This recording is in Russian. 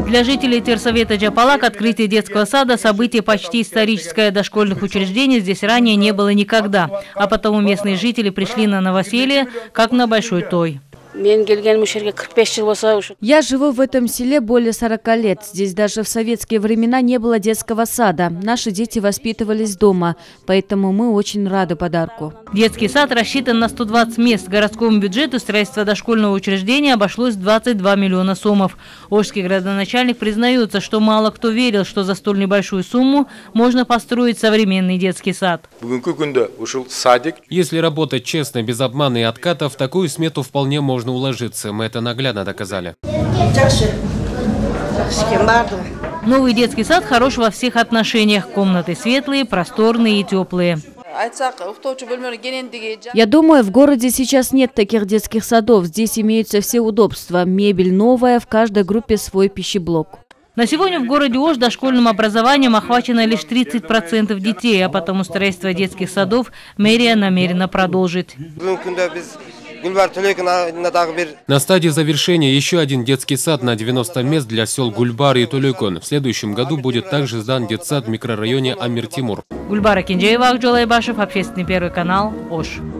Для жителей тергсовета Джапалак открытие детского сада – событие почти историческое. Дошкольных учреждений здесь ранее не было никогда. А потому местные жители пришли на новоселье, как на большой той. Я живу в этом селе более 40 лет. Здесь даже в советские времена не было детского сада. Наши дети воспитывались дома, поэтому мы очень рады подарку. Детский сад рассчитан на 120 мест. Городскому бюджету строительство дошкольного учреждения обошлось 22 миллиона сомов. Ошский градоначальник признается, что мало кто верил, что за столь небольшую сумму можно построить современный детский сад. Если работать честно, без обмана и откатов, такую смету вполне можно уложиться. Мы это наглядно доказали. Новый детский сад хорош во всех отношениях. Комнаты светлые, просторные и теплые. Я думаю, в городе сейчас нет таких детских садов. Здесь имеются все удобства. Мебель новая, в каждой группе свой пищеблок. На сегодня в городе Ош дошкольным образованием охвачено лишь 30% детей, а потому строительство детских садов мэрия намерена продолжить. На стадии завершения еще один детский сад на 90 мест для сел Гульбар и Толюкон. В следующем году будет также сдан детсад в микрорайоне Амир-Тимур. Гульбара Кинджеева, Акджол Айбашев, Общественный первый канал, Ош.